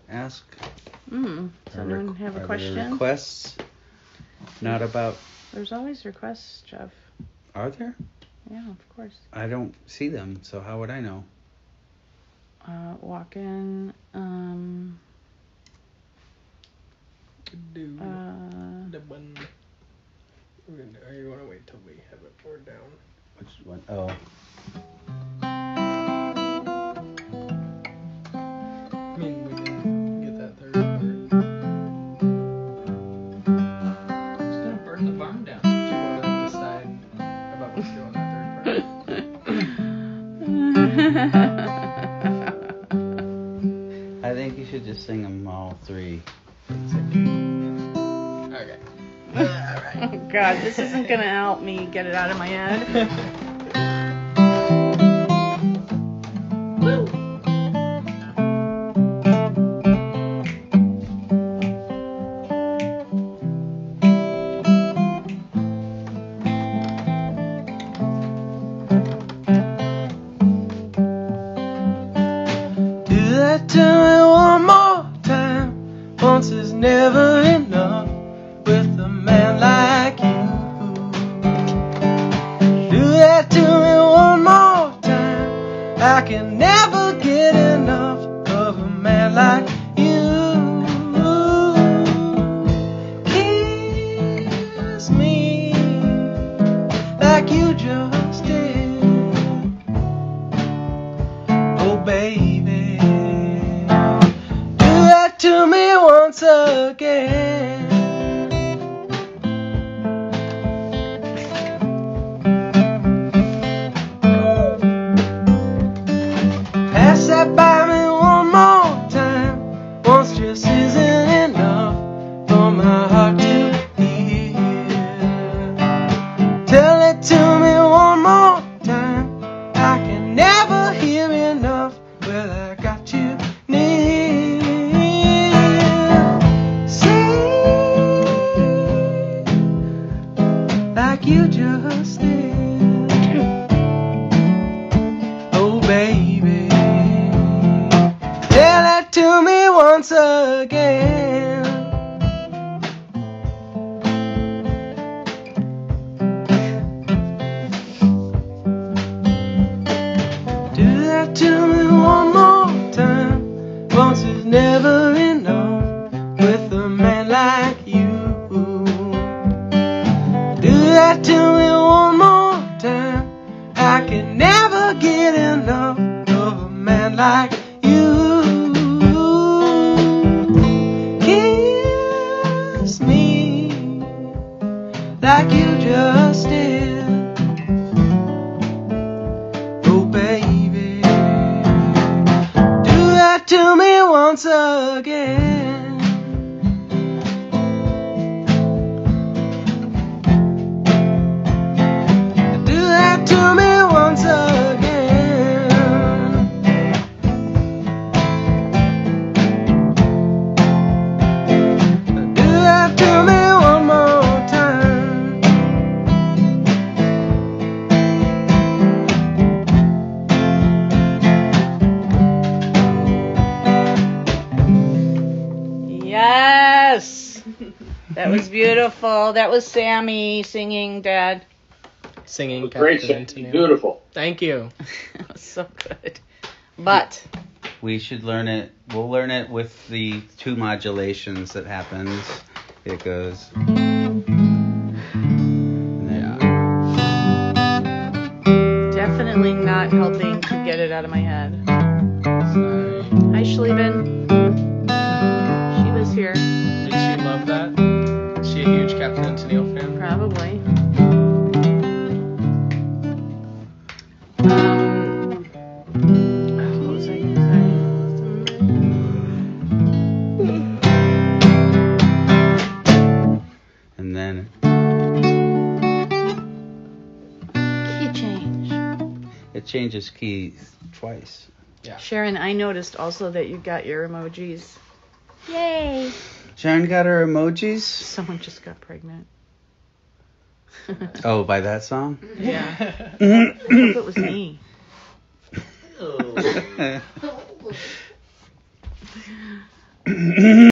ask? Does anyone have a question? Requests? Not about... There's always requests, Jeff. Are there? Yeah, of course. I don't see them, so how would I know? Walk in. The one. Or you want to wait till we have it poured down? Which one? Oh. I mean, we didn't get that third part. It's gonna burn the barn down. Do you want to decide about what's doing that third part? I think you should just sing them all three. Okay. Alright. Oh, God, this isn't going to help me get it out of my head. Woo! Do that to me one more time. Once is never enough with a man like you. Do that to me one more time. I can never get enough of a man like you. Kiss me like you just did. Oh baby, do that to me once again. Pass that by me one more time. Once just isn't enough for my heart to hear. Tell it to me one more time. I can never hear enough. Well, I got you near. See, like you just did. Oh, baby, tell that to me once again. Do that to me one more time. Once is never enough with a man like you. Do that to me one more time. I can never get enough of a man like you. Kiss me like you just did. Oh baby, do that to me once again. Do that to me once again. Do that to me one more time. Yes! That was beautiful. That was Sammy singing, Dad. Singing Great, Captain Sammy. Tennille. Beautiful. Thank you. That was so good. But, We should learn it. We'll learn it with the two modulations that happens. It goes. definitely not helping to get it out of my head. Sorry. Hi, Schlieben. She was here. Did she love that? Is she a huge Captain Tennille fan? Probably. What was I going to say? And then Key change. it changes keys twice. Yeah. Sharon, I noticed also that you got your emojis. Yay! Sharon got her emojis. Someone just got pregnant. Oh, by that song? Yeah. I hope it was me.